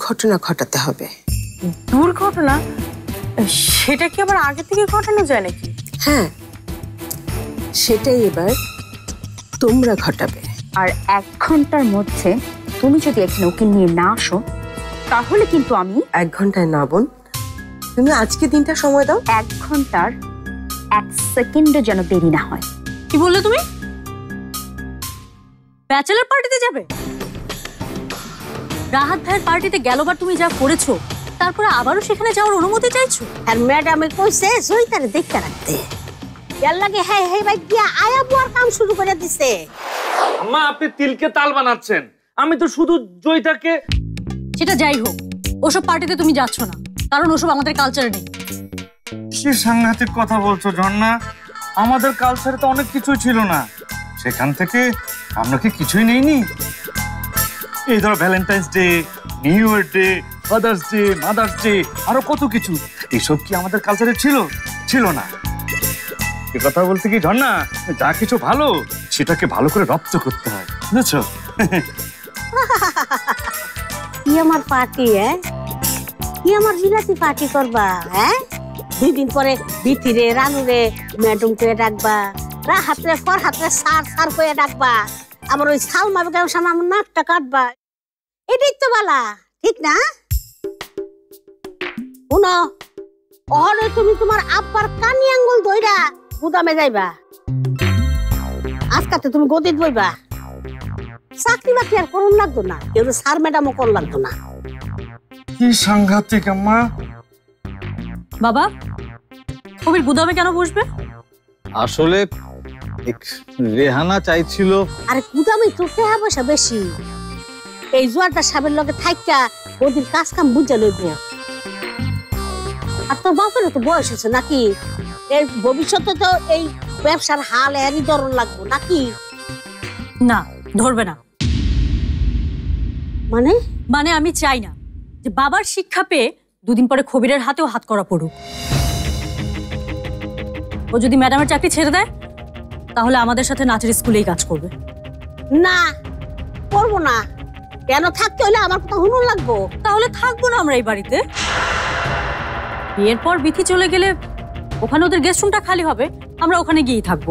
দুর্ঘটনা ঘটাতে হবে। দুর্ঘটনা? সেটা কি আবার আগে থেকে ঘটানো যায় নাকি? হ্যাঁ, সেটাই এবার তোমরা ঘটাবে। আর 1 ঘন্টার মধ্যে তুমি যদি এখানে ওকে নিয়ে না আসো তাহলে কিন্তু আমি 1 ঘন্টায় না বোন, তুমি আজকে দিনটা সময় দাও। 1 ঘন্টার 1 সেকেন্ডও যেন দেরি না হয়। কি বললে তুমি? ব্যাচেলার পার্টিতে যাবে? রাহাত ভাইয়ের পার্টিতে গেলবার তুমি যা করেছো, তারপরে আবারও সেখানে যাওয়ার অনুমতি চাইছো? আর ম্যাডামে কইছে জয়িতারে দেখতে রাখতে। এর লাগে হ্যাঁ হ্যাঁ ভাই গিয়া আয়া বুয়ার কাম শুরু করে দিছে। আম্মা আপনি তিলকে তাল বানাচ্ছেন, আমি তো শুধু জয়িতাকে। সেটা যাই হোক, ওসব পার্টিতে তুমি যাচ্ছ না, কারণ ওসব আমাদের কালচারে নেই। কি সাংঘাতিক কথা বলছো ঝর্ণা, আমাদের কালচারে তো অনেক কিছুই ছিল না, সেখান থেকে আমরা কি কিছুই নেইনি? এই ধরো Valentine's day, new year day, father's day, mother's day, আরো কত কিছু, এসব কি আমাদের কালচারে ছিল? ছিল না। এ কথা বলতে কি ঝর্ণা, যা কিছু ভালো সেটাকে ভালো করে রপ্ত করতে হয়, বুঝেছো? কি আমার পার্টি? কি আমার বিলাতি পার্টি করবা? 2 দিন পরে বিথিরে রানুরে ম্যাডামকে ডাকবা, রাহাতরে ফরহাতরে সার সার করে ডাকবা, আবার ওই সালমা বেগমের সামনে আমার নাকটা কাটবা। এটাই তো বালা, ঠিক না? শুনো, ওহরে তুমি তোমার আব্বার কানি আঙ্গুল ধইরা গুদামে যাইবা, আজকাতে তুমি গদিত বইবা। চাকরি বাকরি আর করুন লাগতো না, কেউ স্যার ম্যাডামও কর লাগতো না। কি সাংঘাতিক আম্মা। বাবা, কবির গুদামে কেন বসবে? আসলে রেহানা চাইছিল। আরে গুদামে তো টাকা পয়সা বেশি, এই জোয়ারটা সাবের লগে থাইকা ওদের কাজ কাম বুঝা লইব। আর তোর বাপেরও তো বয়স হচ্ছে নাকি, এর ভবিষ্যতে তো এই ব্যবসার হাল এরই ধরন লাগবো নাকি? না, ধরবে না। মানে মানে আমি চাই না যে বাবার শিক্ষা পেয়ে 2 দিন পরে খবিরের হাতেও হাত করা পড়ুক। ও যদি ম্যাডামের চাকরি ছেড়ে দেয়, তাহলে আমাদের সাথে নাচের স্কুলেই কাজ করবে। না, করবো না। কেন থাকতে হলে আমার কথা শুনুন লাগবো? তাহলে থাকবো না আমরা এই বাড়িতে। বিয়ের পর বিথি চলে গেলে ওখানে ওদের গেস্ট রুমটা খালি হবে, আমরা ওখানে গিয়েই থাকবো।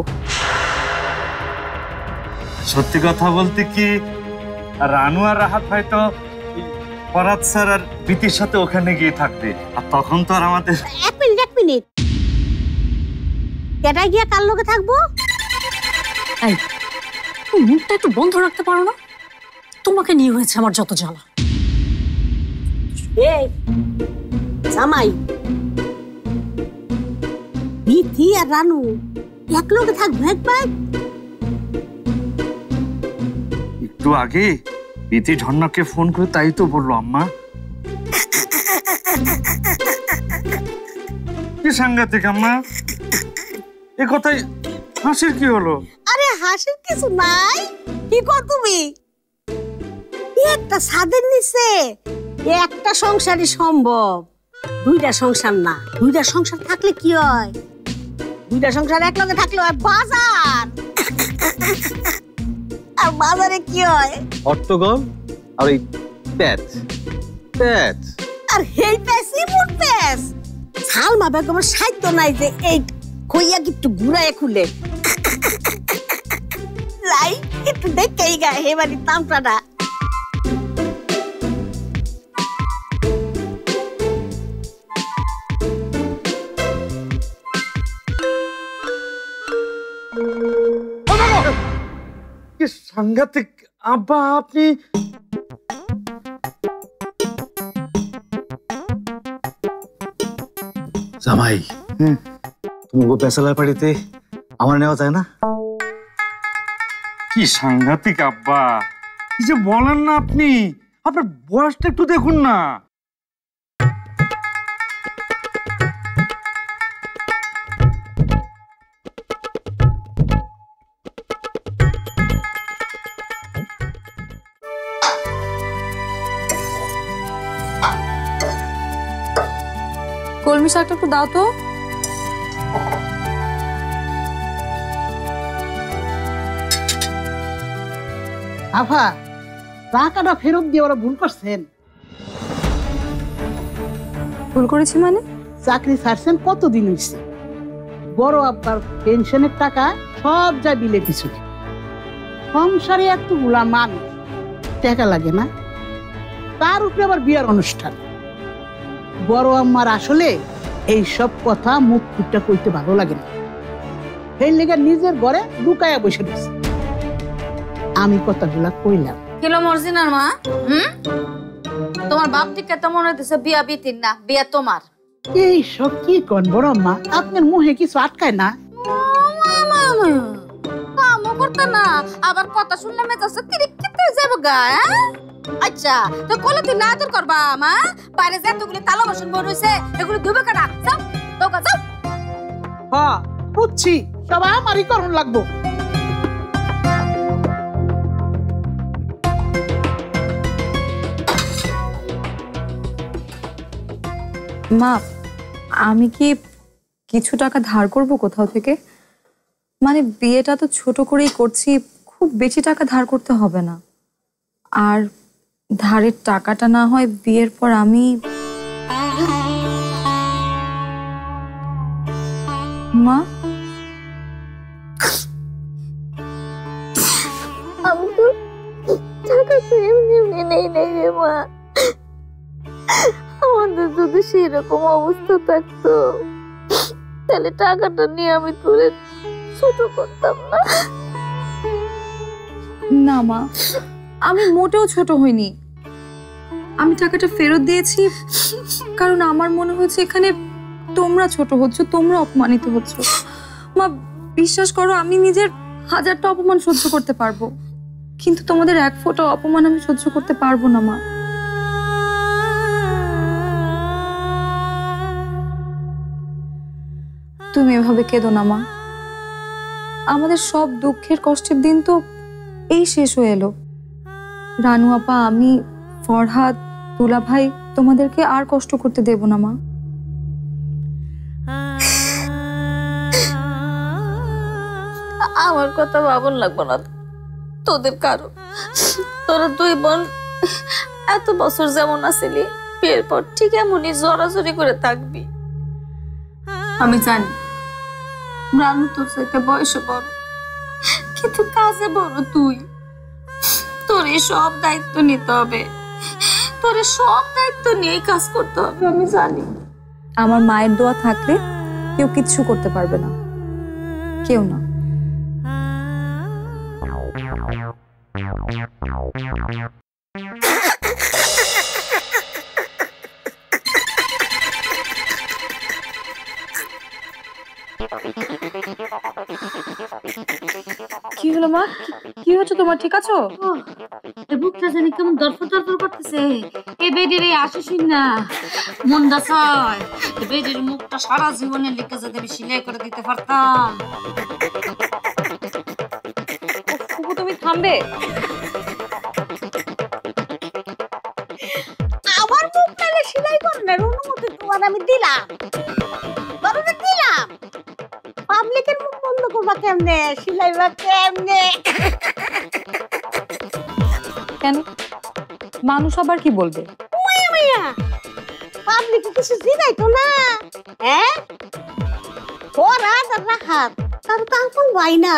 সত্যি কথা বলতে কি, রানু আর রাহাত ভাই তো ফরহাদ স্যার আর বিতির সাথে ওখানে গিয়ে থাকবে, আর তখন তো আর আমাদের। 1 মিনিট, কেটা গিয়া কার লগে থাকবো? এই, তুমি মুখটা একটু বন্ধ রাখতে পারো না? তোমাকে নিয়ে হয়েছে আমার যত জ্বালা। এই জামাই, বিথি আর রানু এক লগে থাকবে একবার? একটু আগে বিতি ঝর্ণাকে ফোন করে তাই তো বললো আম্মা। কি সাংঘাতিক আম্মা, এ কথাই হাসির কি হলো? আরে হাসির কিছু নাই। কি কর তুমি? একটা ছাদের নিচে একটা সংসারই সম্ভব, 2টা সংসার না। 2টা সংসার থাকলে কি হয়? 2টা সংসার এক লগে থাকলে হয় বাজার। আর বাজারে কি হয়? হট্টগোল আর এই প্যাচ প্যাচ। আর হেই প্যাসি মুন প্যাস। সালমা বেগমের সাধ্য নাই যে এই কইয়া একটু ঘুরায় খুলে লাই একটু দেখেই গা হে বাড়ির তামটাটা। কি সাংঘাতিক আব্বা আপনি। জামাই, তুমি ব্যাচেলার পার্টিতে আমার নেওয়া যায় না? কি সাংঘাতিক আব্বা, কি যে বলেন না আপনি, আপনার বয়সটা একটু দেখুন না। কলমি শাকটা একটু দাও তো। আফা, টাকাটা ফেরত দিয়ে ওরা ভুল করছেন। ভুল করেছি মানে? চাকরি ছাড়ছেন কতদিন হয়েছে? বড় আব্বার পেনশনের টাকা সব যায় বিলে কিছু। সংসারে এতগুলা মানুষ, টাকা লাগে না? তার উপরে আবার বিয়ার অনুষ্ঠান। বড় আম্মার আসলে এই সব কথা মুখ ফুটটা কইতে ভালো লাগে না। সেই লেগে নিজের ঘরে লুকায়া বসে দিচ্ছে। আমি কথাগুলা কইলাম। কিলো মর্জিনার মা, তোমার বাপ দিকে তো মনে হইতেছে বিয়া বিতির না, বিয়া তোমার। এই সব কি কোন বড় আম্মা? আপনার মুখে কিছু আটকায় না? কামও করতে না, আবার কথা শুনলে মেজাজটা তিরিক্ষিত হয়ে যাবে গা। আচ্ছা, তো কোলে তুই না আদর করবা মা? বাইরে যে এতগুলো তালা বাসন বড় হয়েছে, এগুলো ধুবে কেনা? যাও তোকা যাও। হ্যাঁ বুঝছি, সব আমারই করণ লাগবো। মা, আমি কি কিছু টাকা ধার করব কোথাও থেকে? মানে বিয়েটা তো ছোট করেই করছি, খুব বেশি টাকা ধার করতে হবে না। আর ধারের টাকাটা না হয় বিয়ের পর আমি মা আমি তো টাকা তো এমনি নেই নেই রে মা। আমাদের যদি সেরকম অবস্থা থাকতো তাহলে টাকাটা নিয়ে আমি তুলে ছোট করতাম না। না মা, আমি মোটেও ছোট হইনি। আমি টাকাটা ফেরত দিয়েছি কারণ আমার মনে হচ্ছে এখানে তোমরা ছোট হচ্ছ, তোমরা অপমানিত হচ্ছ। মা বিশ্বাস করো, আমি নিজের 1000টা অপমান সহ্য করতে পারবো, কিন্তু তোমাদের এক ফোঁটা অপমান আমি সহ্য করতে পারবো না মা। তুমি এভাবে কেঁদো না মা। আমাদের সব দুঃখের কষ্টের দিন তো এই শেষ হয়ে এলো। রানু আপা, আমি, ফরহাদ, তুলা ভাই তোমাদেরকে আর কষ্ট করতে দেব না মা। আমার কথা ভাবন লাগবো না তোদের কারো। তোরা দুই বোন এত বছর যেমন আছিলি, বিয়ের পর ঠিক এমনই জড়াজড়ি করে থাকবি। আমি জানি রানু তোর সাথে বয়সে বড়, কিন্তু কাজে বড় তুই। তোর এই সব দায়িত্ব নিতে হবে, তোর সব দায়িত্ব নিয়ে কাজ করতে হবে। আমি জানি আমার মায়ের দোয়া থাকলে কেউ কিচ্ছু করতে পারবে না, কেউ না। কি হলো মা? কি হচ্ছে তোমার? ঠিক আছো? বুকটা জানি কেমন দরফর দরফর করতেছে। এই বেডির আসিস না, মন্দা ছয়। বেডির মুখটা সারা জীবনের লিখে যদি আমি সিলাই করে দিতে পারতাম। তুমি থামবে? আমার মুখটা সেলাই করার অনুমতি তোমার আমি দিলাম, বড়টা দিলাম। পাবলিকের মুখ বন্ধ করবা কেমনে, সিলাইবা কেমনে? কেন? মানুষ আবার কি বলবে? পাবলিকে কিছু জিগাইতো না? হ্যাঁ, ফরহাদ আর রাহাত তার তো আপন ভাই না,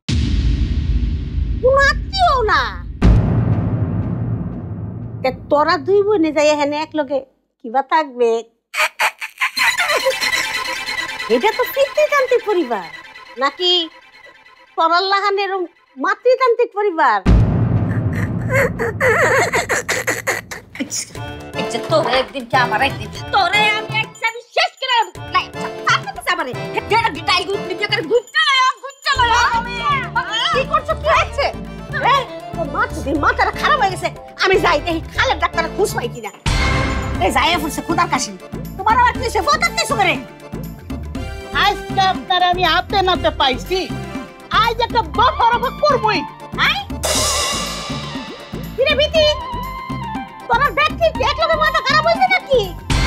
কোন আত্মীয় না। তোরা দুই বোনে যাই এখানে এক লগে কিবা থাকবে? এটা তো পিতৃতান্ত্রিক পরিবার নাকি তরাল্লাহানের মাতৃতান্ত্রিক পরিবার? তোরে একদিন কি আমার একদিন, তোরে আমি একসাথে শেষ করে নাই তারপরে আমারে যেটা গিটাই গুড নিতে করে গুচ্চা কি করছো? কি হচ্ছে? মাথাটা খারাপ হয়ে গেছে। আমি যাই দেখি খালের ডাক্তার খুশ পাই কিনা। এই যাই ফুটছে খুদার কাশি। তোমার আবার কি সে ফটাক কিছু করে? আজকে আপনার আমি হাতে নাতে পাইছি, আজ একটা বফরফ করবই। কিরে বিতি, তোমার ব্যক্তি একলগে মাথা খারাপ হইছে নাকি?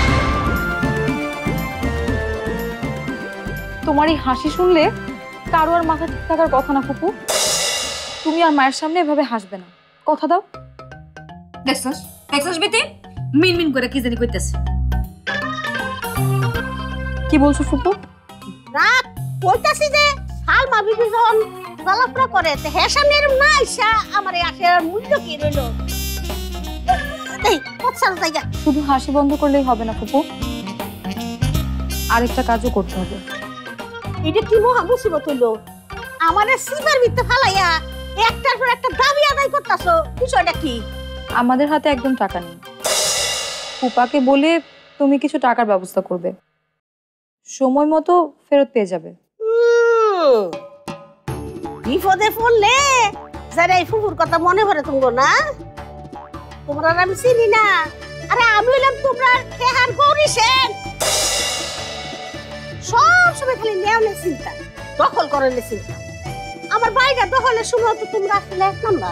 তোমার এই হাসি শুনলে কারো আর মাথা ঠিক থাকার কথা না ফুপু। তুমি আর মায়ের সামনে এভাবে হাসবে না, কথা দাও। দেখছস দেখছস বিতি, মিনমিন করে কি জানি কইতেছে। বলছো ফুপু? রাত কইতাছি যে সালমা বিবি যখন চলাফেরা করে তে হ্যাঁ সামনে এরম না আইসা আমার আসার মূল্য কি রইল? এই কোথাও জায়গা শুধু হাসি বন্ধ করলেই হবে না ফুপু, আরেকটা কাজও করতে হবে। এটা কি মহা মুসিবত হইলো? আমারে সিপার ভিতরে ফালাইয়া একটার পর একটা দাবি আদায় করতেছো, বিষয়টা কি? আমাদের হাতে একদম টাকা নেই। ফুপাকে বলে তুমি কিছু টাকার ব্যবস্থা করবে, সময় মতো ফেরত পেয়ে যাবে। বিপদে পড়লে যারা এই ফুপুর কথা মনে পড়ে তুমগো না? তোমরা আমি চিনি না। আরে আমি হইলাম তোমরা খেহার গৌরী সেন। সব সময় খালি নেওয়ালে চিন্তা, দখল করালে চিন্তা। আমার বাড়িটা দখলের সময় তো তোমরা আসলে এক নাম্বার।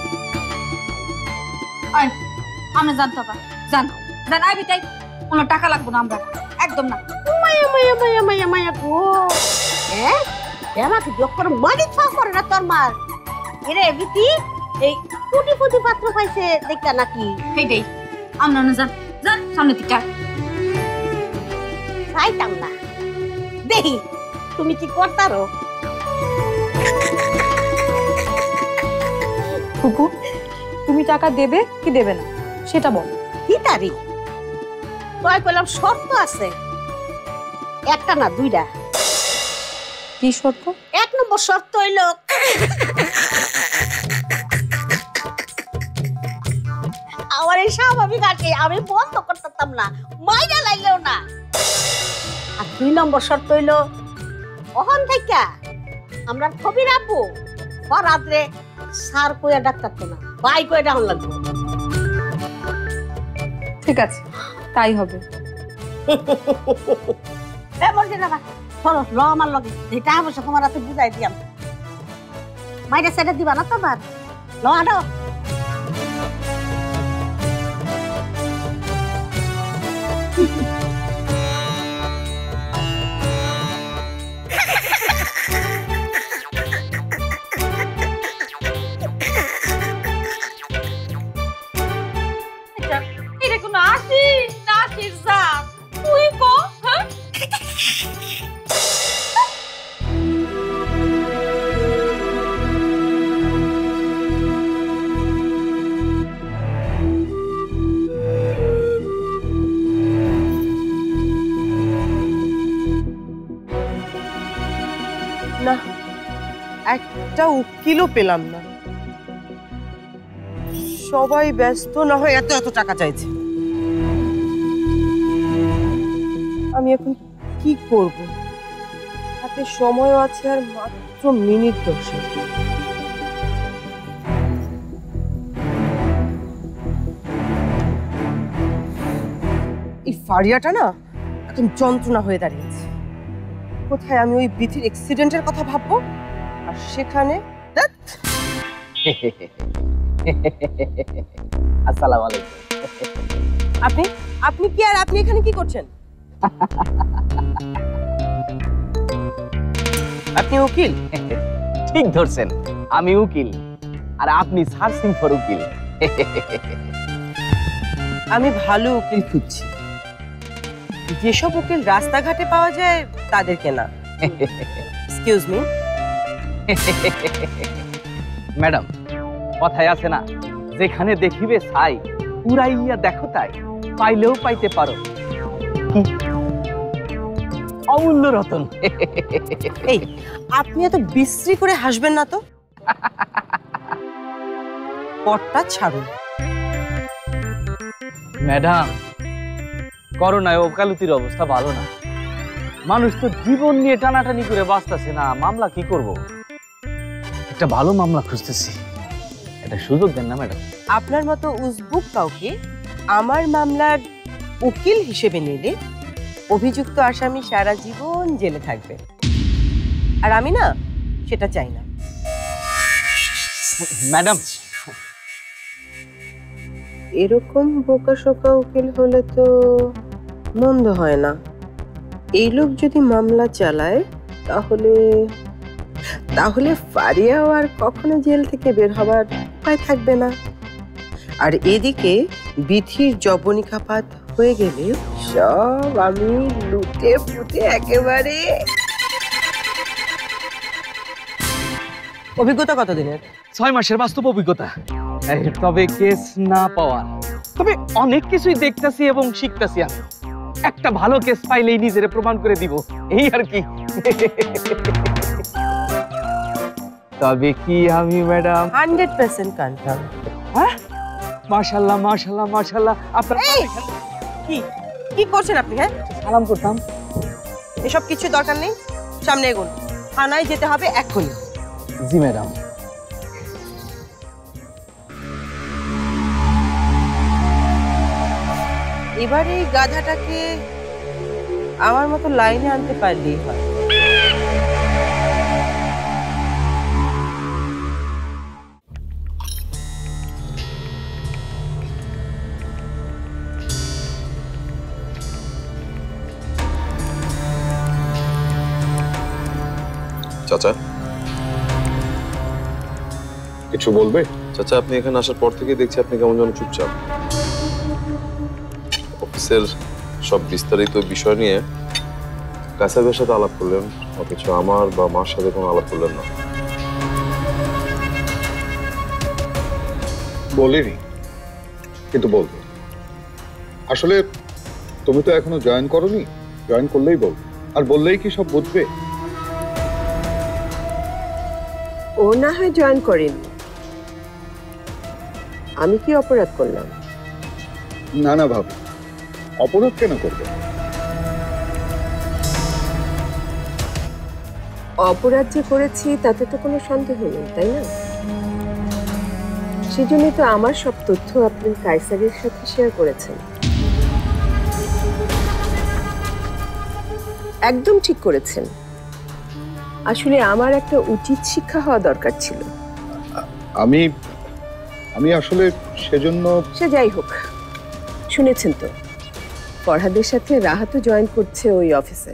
আমরা জানতো না, জান জান আইবি তাই কোনো টাকা লাগবো না, আমরা একদম না। মায়া মায়া মায়া মায়া মায়া গো, হ্যাঁ আমাকে যখন মানি থাক করে না তোর মার। এরে বিতি এই কোটি কোটি পাত্র পাইছে দেখা নাকি? সেইটাই আমরা না জান জান সামনে থেকে চাইতাম না। দেখি তুমি কি করতারো। ফুপু তুমি টাকা দেবে কি দেবে না সেটা বল। কি তারি তোয় কইলাম শর্ত আছে, একটা না দুইটা। কি শর্ত? এক নম্বর শর্ত হইল আমার এই স্বাভাবিক আছে আমি বন্ধ করতাম না, মাইনা লাগলেও না। আর দুই নম্বর শর্ত হইল ওখান থেকে আমরা ছবি রাখবো রাত্রে সার কইয়া ডাক্তার তো না বাই কইয়া ডাউন লাগবে। ঠিক আছে তাই হবে। চলো ল আমার লগে যেটা অবশ্য তোমার হাতে বুঝাই দিয়াম। মাইরা সেটা দিবা না তোমার ল আনো। এটা কোনো আসি না যা তুই কো। হ্যাঁ না একটা উকিলও পেলাম না, সবাই ব্যস্ত না হয় এত এত টাকা চাইছে। আমি এখন কি করব? হাতে সময় আছে আর মাত্র মিনিট 10। এই ফারিয়াটা না একদম যন্ত্রণা হয়ে দাঁড়িয়েছে। কোথায় আমি ওই বিথির অ্যাক্সিডেন্টের কথা ভাববো আর সেখানে আসসালামু আলাইকুম। আপনি আপনি কি আর আপনি এখানে কি করছেন? আপনি উকিল? ঠিক ধরছেন, আমি উকিল আর আপনি সার্চিং ফর উকিল। আমি ভালো উকিল খুঁজছি, যেসব উকিল রাস্তাঘাটে পাওয়া যায় তাদেরকে না। এক্সকিউজ মি ম্যাডাম, কথায় আছে না, যেখানে দেখিবে ছাই উড়াইয়া দেখো তাই, পাইলেও পাইতে পারো অমূল্য রতন। এই আপনি এত বিশ্রী করে হাসবেন না তো, পটটা ছাড়ুন। ম্যাডাম, করোনায় ওকালতির অবস্থা ভালো না, মানুষ তো জীবন নিয়ে টানাটানি করে বাঁচতেছে না, মামলা কি করব? একটা ভালো মামলা খুঁজতেছি, একটা সুযোগ দেন না ম্যাডাম। আপনার মতো উজবুক কাউকে আমার মামলার উকিল হিসেবে নিলে অভিযুক্ত আসামি সারা জীবন জেলে থাকবে, আর আমি না সেটা চাই না। ম্যাডাম, এরকম বোকাশোকা উকিল হলে তো মন্দ হয় না। এই লোক যদি মামলা চালায় তাহলে তাহলে ফারিয়াও আর কখনো জেল থেকে বের হবার উপায় থাকবে না। আর এদিকে বিথির জবনিকাপাত হয়ে গেলে সব আমি লুটে পুটে একেবারে। অভিজ্ঞতা কতদিনের? 6 মাসের বাস্তব অভিজ্ঞতা। তবে কেস না পাওয়ার, তবে অনেক কিছুই দেখতেছি এবং শিখতেছি। আমি একটা ভালো কেস পাইলেই নিজেরে প্রমাণ করে দিব, এই আর কি। তবে কি আমি ম্যাডাম 100% কনফার্ম। হ্যাঁ, মাশাআল্লাহ মাশাআল্লাহ মাশাআল্লাহ। আপনার কি কি করছেন আপনি? হ্যাঁ, সালাম করতাম। এসব কিছু দরকার নেই, সামনে এগোন, থানায় যেতে হবে এক্ষুনি। জি ম্যাডাম। এবার এই গাধাটাকে আমার মতো লাইনে আনতে পারলেই হয়। চাচা, কিছু বলবে? চাচা, আপনি এখানে আসার পর থেকে দেখছি আপনি কেমন যেন চুপচাপ। অফিসের সব বিস্তারিত বিষয় নিয়ে কাসাবের সাথে আলাপ করলেন, অথচ আমার বা মার সাথে কোনো আলাপ করলেন না। বলিনি, কিন্তু বলবো। আসলে তুমি তো এখনো জয়েন করোনি, জয়েন করলেই বলবো, আর বললেই কি সব বুঝবে? ও না হয় জয়েন করেনি, আমি কি অপরাধ করলাম? না না ভাবি, অপরাধ কেন করবে? অপরাধ যে করেছি তাতে তো কোনো সন্দেহ নেই, তাই না? সেজন্যই তো আমার সব তথ্য আপনি কায়সারের সাথে শেয়ার করেছেন। একদম ঠিক করেছেন। আসলে আমার একটা উচিত শিক্ষা হওয়া দরকার ছিল। আমি আসলে সেজন্য। সে যাই হোক, শুনেছেন তো ফরহাদের সাথে রাহাতও জয়েন করছে ওই অফিসে।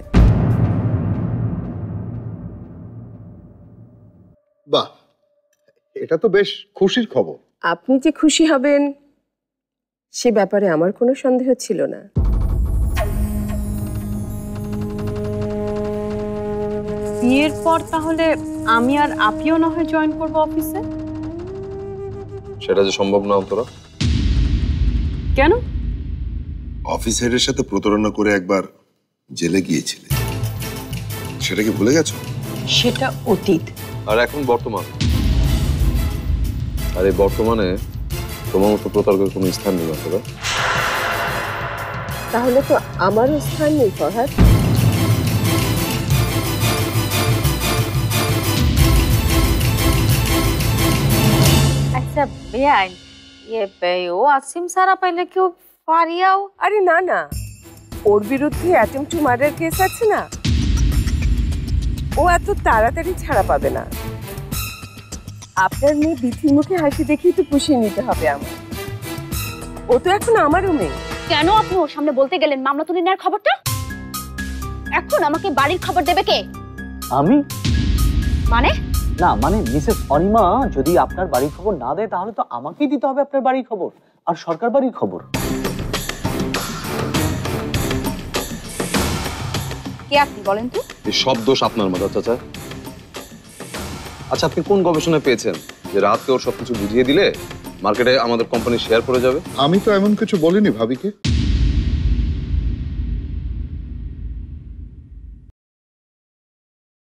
বাহ, এটা তো বেশ খুশির খবর। আপনি যে খুশি হবেন সে ব্যাপারে আমার কোনো সন্দেহ ছিল না। বিয়ের পর তাহলে আমি আর আপিও না হয় জয়েন করব অফিসে? সেটা যে সম্ভব না অন্তরা। কেন? অফিস হেডের সাথে প্রতারণা করে একবার জেলে গিয়েছিলে, সেটা কি ভুলে গেছো? সেটা অতীত, আর এখন বর্তমান। আর এই বর্তমানে তোমার মতো প্রতারকের কোনো স্থান নেই অন্তরা। তাহলে তো আমারও স্থান নেই ফরহাদ। আচ্ছা বেআইন, ও আসিম সারা পাইলে কেউ ফারিয়াও? আরে না না, ওর বিরুদ্ধে অ্যাটেম্পট টু মার্ডার কেস আছে না, ও এত তাড়াতাড়ি ছাড়া পাবে না। আপনার মেয়ে বিথির মুখে হাসি দেখেই তো পুষিয়ে নিতে হবে আমার। ও তো এখন আমারও মেয়ে। কেন আপনি ওর সামনে বলতে গেলেন মামলা তুলে নেওয়ার খবরটা? এখন আমাকে বাড়ির খবর দেবে কে? আমি? মানে? না মানে মিসেস অনিমা যদি আপনার বাড়ির খবর না দেয় তাহলে তো আমাকেই দিতে হবে আপনার বাড়ির খবর আর সরকার বাড়ির খবর। কে আপনি বলেন তো? এই সব দোষ আপনার মাথা চাচা। আচ্ছা, আপনি কোন গবেষণায় পেয়েছেন যে রাতকে ওর সবকিছু বুঝিয়ে দিলে মার্কেটে আমাদের কোম্পানি শেয়ার পড়ে যাবে? আমি তো এমন কিছু বলিনি ভাবিকে।